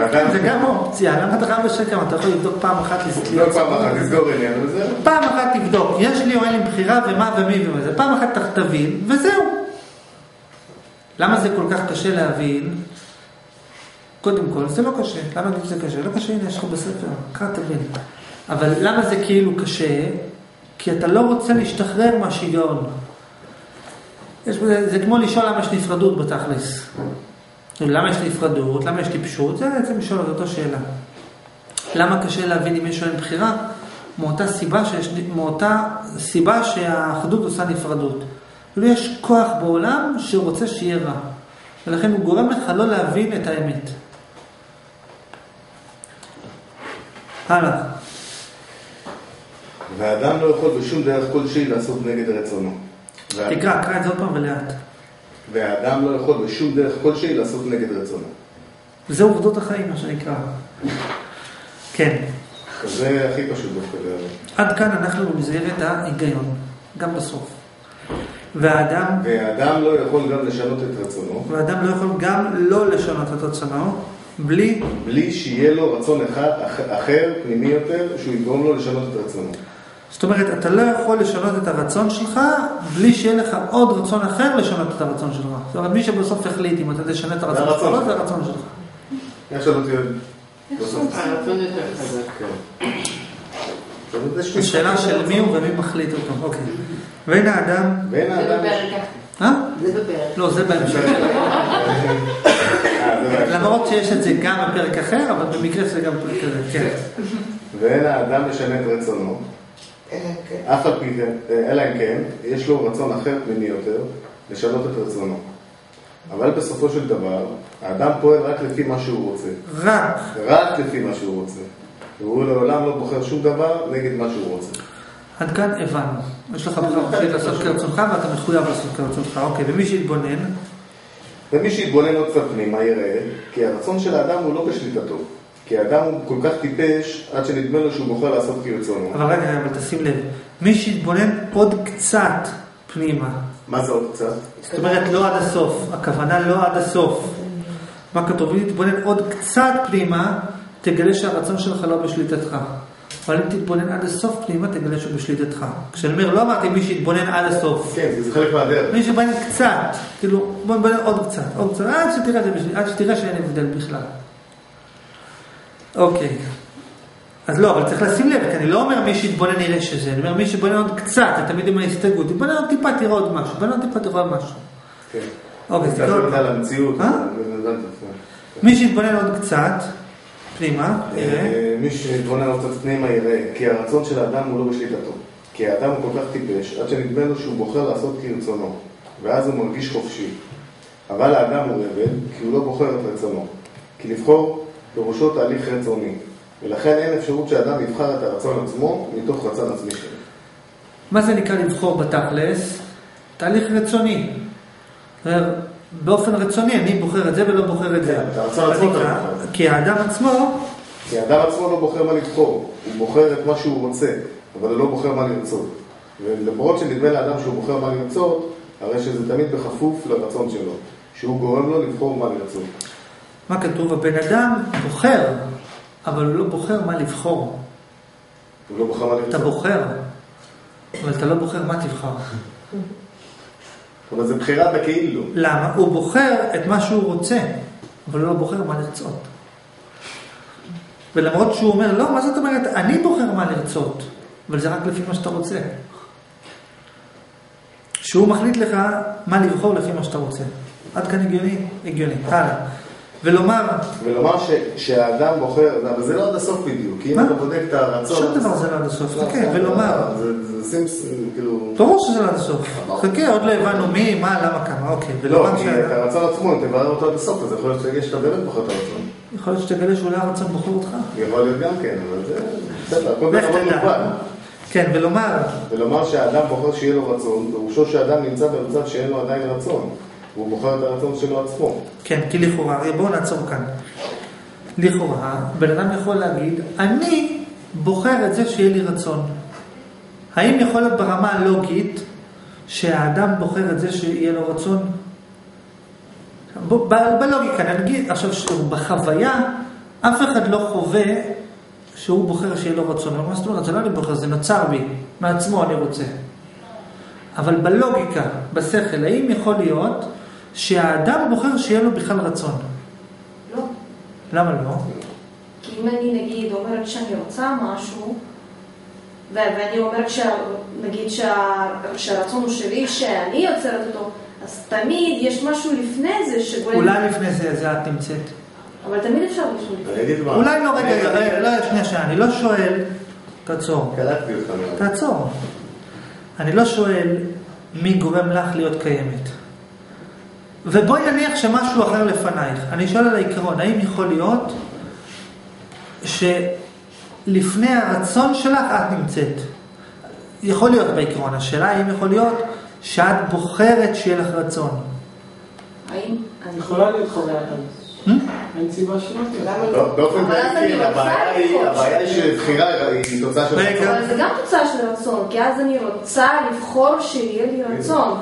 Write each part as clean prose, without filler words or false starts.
זה גם אופציה, למה אתה חייב לשקם? אתה יכול לבדוק פעם אחת לסגור עניין וזה? פעם אחת תבדוק, יש לי או אין לי בחירה ומה ומי ומה זה, פעם אחת תבין וזהו. למה זה כל כך קשה להבין? קודם כל, זה לא קשה. למה זה קשה? לא קשה, הנה יש לך בספר, קרא תבין. אבל למה זה כאילו קשה? כי אתה לא רוצה להשתחרר מהשיגעון. זה כמו לשאול למה יש נפרדות בתכלס. למה יש נפרדות? למה יש טיפשות? זה בעצם לשאול את אותו שאלה. למה קשה להבין אם יש או אין בחירה? מאותה סיבה שהאחדות עושה נפרדות. יש כוח בעולם שרוצה שיהיה רע. ולכן הוא גורם לך לא להבין את האמת. הלאה. והאדם לא יכול בשום דרך כלשהי לעשות נגד רצונו. קרא את זה עוד פעם ולאט. והאדם לא יכול בשום דרך כלשהי לעשות נגד רצונו. זה עובדות החיים, מה שנקרא. כן. זה הכי פשוט דווקא. עד כאן אנחנו במסגרת ההיגיון, גם בסוף. והאדם לא יכול גם לשנות את רצונו. והאדם לא יכול גם לא לשנות את רצונו, בלי שיהיה לו רצון אחר, פנימי יותר, שהוא יגרום לו לשנות את רצונו. זאת אומרת, אתה לא יכול לשנות את הרצון שלך, בלי שיהיה לך עוד רצון אחר לשנות את הרצון שלך. זאת אומרת, מי שבסוף החליט אם אתה תשנה את הרצון שלך, זה הרצון שלך. יש לנו תהיה. הרצון יותר חזק. השאלה של מי הוא ומי מחליט אותו. אוקיי. ואין האדם... זה בפרק. זה בפרק. לא, זה בהמשך. למרות שיש את זה גם בפרק אחר, אבל במקרה זה גם בפרק אחר. כן. ואין האדם משנה את רצונו. אף על פי כן, אלא אם כן, יש לו רצון אחר פנימי יותר לשנות את רצונו. אבל בסופו של דבר, האדם פועל רק לפי מה שהוא רוצה. רק לפי מה שהוא רוצה. והוא לעולם לא בוחר שום דבר נגד מה שהוא רוצה. עד כאן הבנו. יש לך בחירה לעשות כרצונך ואתה מחויב לעשות כרצונך. אוקיי, ומי שיתבונן? ומי שיתבונן עוד קצת פנימה יראה, כי הרצון של האדם הוא לא בשליטתו. כי האדם הוא כל כך טיפש עד שנדמה לו שהוא בוחר לעשות כרצונו. אבל רגע, אבל תשים לב. מי שיתבונן עוד קצת פנימה. מה זה עוד קצת? זאת אומרת לא עד הסוף. הכוונה לא עד הסוף. מה כתוב? אם תתבונן עוד קצת פנימה, תגלה שהרצון שלך לא בשליטתך. אבל אם תתבונן עד הסוף פנימה, תגלה שהוא בשליטתך. כשאני אומר, לא אמרתי מי שיתבונן עד הסוף. כן, זה חלק מהדרך. מי שיתבונן קצת, כאילו, בוא נתבונן עוד קצת, עד שתראה שאין הבדל בכלל. אוקיי. אז לא, אבל צריך לשים לב, כי אני לא אומר מי שיתבונן יראה שזה, אני אומר מי שיתבונן עוד קצת, תמיד עם ההסתגרות, תתבונן עוד טיפה תראה עוד משהו, תתבונן עוד טיפה תראה עוד משהו. כן. אוקיי, זה תתבונן על המציאות. מי שיתבונן עוד קצת, פנימה, יראה. מי שיתבונן עוד קצת פנימה יראה, כי הרצון של האדם הוא לא בשליטתו. כי האדם הוא כל כך טיפש, עד שנדמה לו שהוא בוחר לעשות כרצונו, ואז הוא מרגיש חופשי. אבל האדם הוא עבד, כי הוא לא בוחר את רצונו. כי לבחור פירושו תהליך רצוני. ולכן אין אפשרות שאדם יבחר את הרצון עצמו מתוך רצון עצמי שלו. מה זה נקרא לבחור בתכלס? תהליך רצוני. באופן רצוני, אני בוחר את זה ולא בוחר את זה. כי האדם עצמו... כי האדם עצמו לא בוחר מה לבחור. הוא בוחר את מה שהוא רוצה, אבל הוא לא בוחר מה לרצות. ולמרות שנדמה לאדם שהוא בוחר מה לרצות, הרי שזה תמיד בכפוף לרצון שלו. שהוא גורם לו לבחור מה לרצות. מה כתוב? הבן אדם בוחר, אבל הוא לא בוחר מה לבחור. הוא לא בוחר מה לרצות. אתה בוחר, אבל אתה לא בוחר מה תבחר. אבל זה בחירה בכאילו. למה? הוא בוחר את מה שהוא רוצה, אבל הוא לא בוחר מה לרצות. ולמרות שהוא אומר, לא, מה זאת אומרת? אני בוחר מה לרצות, אבל זה רק לפי מה שאתה רוצה. שהוא מחליט לך מה לבחור לפי מה שאתה רוצה. עד כאן הגיוני? הגיוני. הלאה. ולומר שהאדם בוחר, אבל זה לא עד הסוף בדיוק, כי אם אתה בודק את הרצון... שום דבר זה לא עד הסוף, חכה, ולומר... זה סימס, כאילו... ברור שזה לא עד הסוף, חכה, עוד לא הבנו מי, מה, למה, כמה, אוקיי. לא, כי את הרצון עצמו, אם תברר אותו עד הסוף, אז יכול להיות שתגלה שאתה באמת בוחר את הרצון. יכול להיות שתגלה שאולי הרצון בוחר אותך. יכול להיות גם כן, אבל זה... בסדר, הכל בכלל מוגבל. כן, ולומר שהאדם בוחר שיהיה לו רצון, פירושו שהאדם נמצא במצב שאין לו עדיין רצון. הוא בוחר את הרצון שלו עצמו. כן, כי לכאורה, בואו נעצור כאן. לכאורה, בן אדם יכול להגיד, אני בוחר את זה שיהיה לי רצון. האם יכול להיות ברמה הלוגית שהאדם בוחר את זה שיהיה לו רצון? בלוגיקה, נגיד, עכשיו בחוויה, אף אחד לא חווה שהוא בוחר שיהיה לו רצון. מה זאת אומרת? זה לא אני בוחר, זה נוצר בי. מעצמו אני רוצה. אבל בלוגיקה, בשכל, האם יכול להיות שהאדם בוחר שיהיה לו בכלל רצון? לא. למה לא? כי אם אני נגיד אומרת שאני רוצה משהו, ואני אומרת נגיד שהרצון הוא שלי, שאני יוצרת אותו, אז תמיד יש משהו לפני זה שגורם... אולי לפני זה את נמצאת. אבל תמיד אפשר לשאול לפני. אולי לא, רגע, לא, שנייה, אני לא שואל, תעצור. קלטתי אותך מאוד. תעצור. אני לא שואל מי גורם לך להיות קיימת. ובואי נניח שמשהו אחר לפנייך. אני שואל על העיקרון, האם יכול להיות שלפני הרצון שלך את נמצאת? יכול להיות בעיקרון. השאלה האם יכול להיות שאת בוחרת שיהיה לך רצון. האם? יכולה להיות חוויה כאן. אין סיבה שלא. באופן כללי, הבעיה היא שבחירה היא תוצאה של רצון. אבל זה גם תוצאה של רצון, כי אז אני רוצה לבחור שיהיה לי רצון.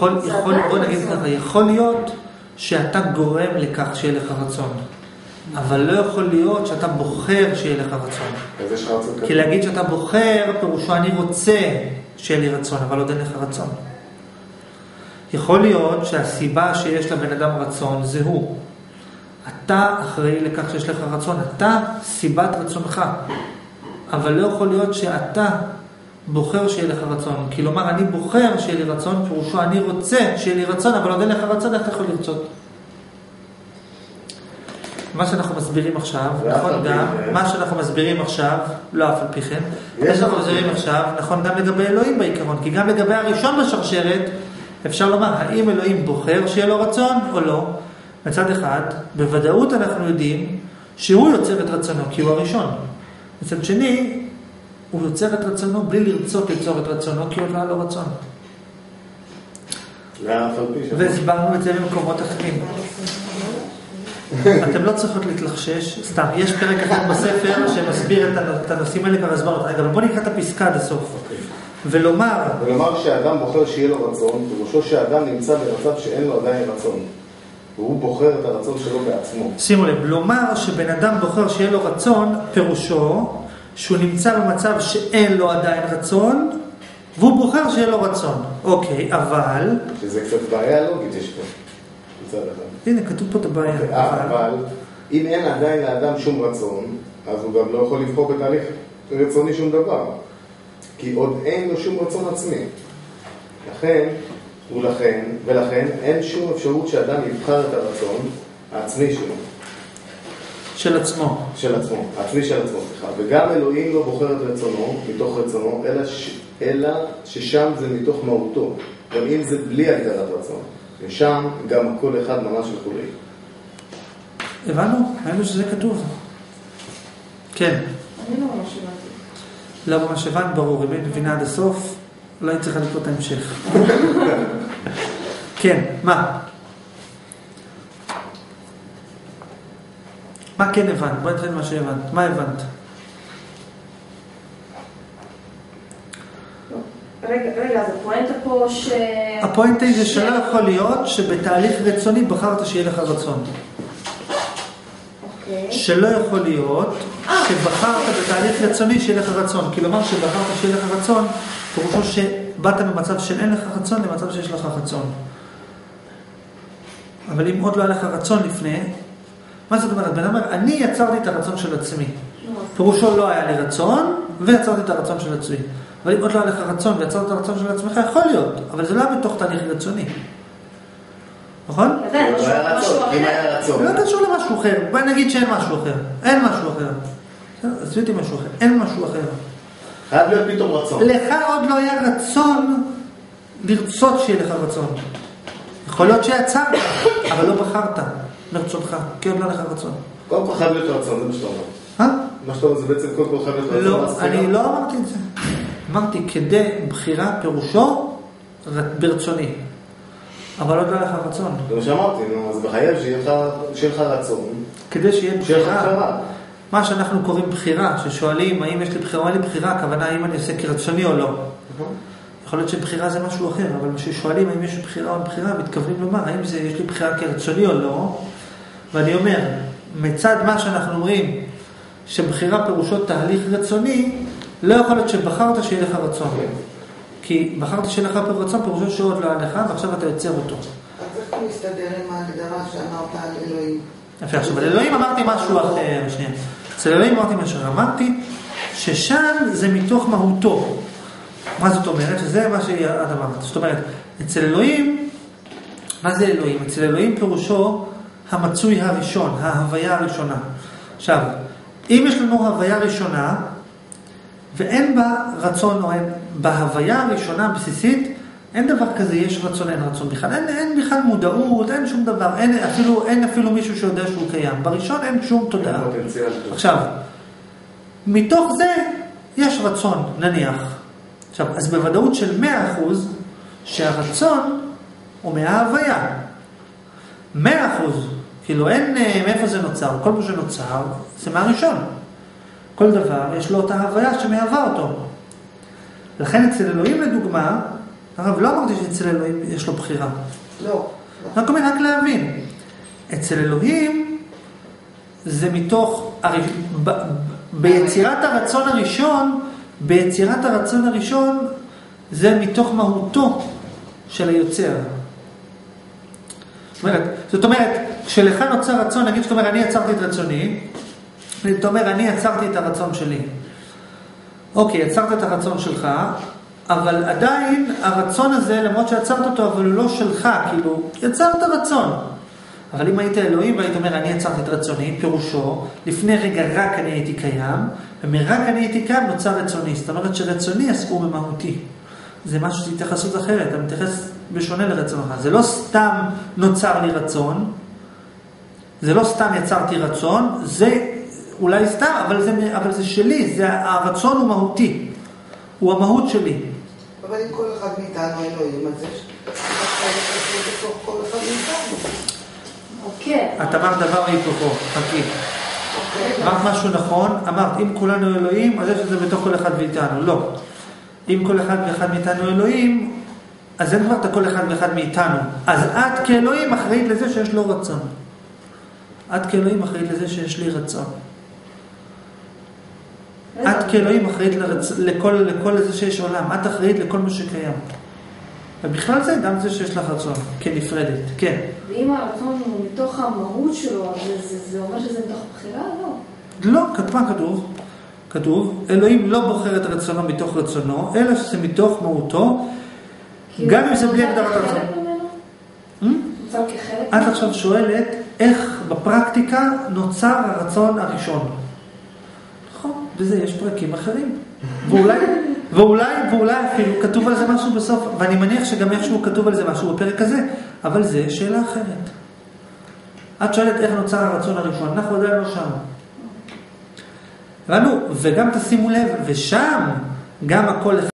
יכול להיות שאתה גורם לכך שיהיה לך רצון, אבל לא יכול להיות שאתה בוחר שיהיה לך רצון. כי להגיד שאתה בוחר פירושו אני רוצה שיהיה לי רצון, אבל עוד אין לך רצון. יכול להיות שהסיבה שיש לבן אדם רצון זה הוא. אתה אחראי לכך שיש לך רצון, אתה סיבת רצונך. אבל לא יכול להיות שאתה בוחר שיהיה לך רצון. כלומר, אני בוחר שיהיה לי רצון, פירושו אני רוצה שיהיה לי רצון, אבל עוד אין לך רצון, איך אתה יכול לרצות? מה שאנחנו מסבירים עכשיו, נכון גם, מה שאנחנו מסבירים עכשיו, לא אף על פי כן, מה שאנחנו מסבירים עכשיו, נכון גם לגבי אלוהים בעיקרון, כי גם לגבי הראשון בשרשרת, אפשר לומר, האם אלוהים בוחר שיהיה לו רצון או לא? מצד אחד, בוודאות אנחנו יודעים שהוא יוצר את רצונו, כי הוא הראשון. מצד שני, הוא יוצר את רצונו בלי לרצות ליצור את רצונו, כי הוא לא היה לו רצון. והסברנו את זה במקומות אחרים. אתם לא צריכות להתלחשש, סתם, יש פרק אחד בספר שמסביר את הנושאים האלה כבר הסברנו. רגע, אבל בוא נקרא את הפסקה עד הסוף. ולומר שהאדם בוחר שיהיה לו רצון, פירושו שהאדם נמצא במצב שאין לו עדיין רצון. והוא בוחר את הרצון שלו בעצמו. שימו לב, לומר שבן אדם בוחר שיהיה לו רצון, פירושו שהוא נמצא במצב שאין לו עדיין רצון, והוא בוחר שיהיה לו רצון. אוקיי, אבל... שזה קצת בעיה לוגית יש פה. הנה, כתוב פה את הבעיה. אבל אם אין עדיין לאדם שום רצון, אז הוא גם לא יכול לבחור בתהליך רצוני שום דבר. כי עוד אין לו שום רצון עצמי. ולכן אין שום אפשרות שאדם יבחר את הרצון העצמי שלו. של עצמו. העצמי של עצמו, סליחה. וגם אלוהים לא בוחר את רצונו, מתוך רצונו, אלא ששם זה מתוך מהותו. גם אם זה בלי הגדרת רצון. ושם גם כל אחד ממש וכולי. הבנו? ראינו שזה כתוב. כן. אני לא ממש הבנתי. לא ממש הבנת, ברור. אם היא מבינה עד הסוף, אולי צריכה לקרוא את ההמשך. כן, מה? מה כן הבנת? בואי נתחיל מה שהבנת. מה הבנת? רגע, אז הפואנטה פה הפואנטה זה שלא יכול להיות שבתהליך רצוני בחרת שיהיה לך רצון. שלא יכול להיות שבחרת בתהליך רצוני שיהיה לך רצון. כלומר שבחרת שיהיה לך רצון, פירושו שבאת במצב של אין לך רצון למצב שיש לך רצון. אבל אם עוד לא היה לך רצון לפני, מה זאת אומרת? בן אומר, אני יצרתי את הרצון של עצמי. פירושו לא היה לי רצון, ויצרתי את הרצון של עצמי. אבל אם עוד לא היה לך רצון ויצרת את הרצון של עצמך, יכול להיות. אבל זה לא היה בתוך תהליך רצוני. נכון? אם היה רצון. לא קשור למשהו אחר. בואי נגיד שאין משהו אחר. אין משהו אחר. עשיתי משהו אחר. אין משהו אחר. חייב להיות פתאום רצון. לך עוד לא היה רצון לרצות שיהיה לך רצון. יכול להיות שיצרת, אבל לא בחרת מרצונך, כי עוד לא לך רצון. קודם כל חייב להיות רצון, זה מה שאתה אומר. מה שאתה אומר זה בעצם קודם כל חייב להיות רצון. לא, אני לא אמרתי את זה. אמרתי, כדי בחירה פירושו ברצוני. אבל עוד לא לך רצון. זה מה שאמרתי, אז בחייב שיהיה לך רצון. כדי שיהיה בחירה. מה שאנחנו קוראים בחירה, ששואלים האם יש לי בחירה או אין לי בחירה, הכוונה האם אני עושה כרצוני או לא. יכול להיות שבחירה זה משהו אחר, אבל כששואלים האם יש בחירה או אין בחירה, מתכוונים לומר האם יש לי בחירה כרצוני או לא. ואני אומר, מצד מה שאנחנו אומרים, שבחירה פירושו תהליך רצוני, לא יכול להיות שבחרת שיהיה לך רצון. כי בחרת שיהיה לך רצון, פירושו שעוד לא היה לך, ועכשיו אתה יוצר אותו. אז איך הוא מסתדר עם ההגדרה שאמרת על אלוהים? יפה, עכשיו, על אלוהים אמרתי משהו אחר, שנייה. אצל אלוהים אמרתי משהו, אמרתי ששם זה מתוך מהותו. מה זאת אומרת? שזה מה שאת אמרת. זאת אומרת, אצל אלוהים, מה זה אלוהים? אצל אלוהים פירושו המצוי הראשון, ההוויה הראשונה. עכשיו, אם יש לנו הוויה ראשונה, ואין בה רצון או אין, בהוויה הראשונה הבסיסית, אין דבר כזה, יש רצון, אין רצון בכלל. אין בכלל מודעות, אין שום דבר, אין אפילו מישהו שיודע שהוא קיים. בראשון אין שום תודעה. עכשיו, מתוך זה יש רצון, נניח. עכשיו, אז בוודאות של 100% שהרצון הוא מההוויה. 100%. כאילו אין מאיפה זה נוצר, כל מה שנוצר זה מהראשון. כל דבר יש לו אותה הוויה שמהווה אותו. לכן אצל אלוהים לדוגמה, הרב לא אמרתי שאצל אלוהים יש לו בחירה. לא. רק להבין. אצל אלוהים זה מתוך, ביצירת הרצון הראשון, זה מתוך מהותו של היוצר. זאת אומרת, כשלך נוצר רצון, נגיד שאתה אומר, אני יצרתי את רצוני, אתה אומר, אני יצרתי את הרצון שלי. אוקיי, יצרת את הרצון שלך, אבל עדיין הרצון הזה, למרות שיצרת אותו, אבל הוא לא שלך, כאילו, יצרת רצון. אבל אם היית אלוהים והיית אומר, אני יצרתי את רצוני, פירושו, לפני רגע רק אני הייתי קיים, ומרק אני הייתי קיים נוצר רצוני. זאת אומרת שרצוני עסקו במהותי. זה משהו שהתייחסות אחרת, אתה מתייחס בשונה לרצונך. זה לא סתם נוצר לי רצון, זה לא סתם יצרתי רצון, זה אולי סתם, אבל זה שלי, הרצון הוא מהותי, הוא המהות שלי. אבל אם כל אחד מאיתנו אלוהים, אז יש בתוך כל אחד מאיתנו. אוקיי. את אמרת דבר היפוכו, חכי. אמרת משהו נכון, אמרת, אם כולנו אלוהים, אז יש את זה בתוך כל אחד מאיתנו. לא. אם כל אחד ואחד מאיתנו אלוהים, אז אין כבר את כל אחד ואחד מאיתנו. אז את כאלוהים אחראית לזה שיש לו רצון. את כאלוהים אחראית לזה שיש לי רצון. את כאלוהים אחראית לכל זה שיש עולם. את אחראית לכל מה שקיים. ובכלל זה גם זה שיש לך רצון, כנפרדת. כן. ואם הרצון הוא מתוך המהות שלו, זה אומר שזה מתוך בחירה? לא. לא, מה כתוב? אלוהים לא בוחר את רצונו מתוך רצונו, אלא שזה מתוך מהותו, גם אם זה בלי הגדרת רצון. את עכשיו שואלת איך בפרקטיקה נוצר הרצון הראשון. נכון, וזה יש פרקים אחרים. ואולי אפילו כתוב על זה משהו בסוף, ואני מניח שגם איכשהו כתוב על זה משהו בפרק הזה, אבל זה שאלה אחרת. את שואלת איך נוצר הרצון הראשון, אנחנו עדיין לא שם. וגם תשימו לב, ושם גם הכל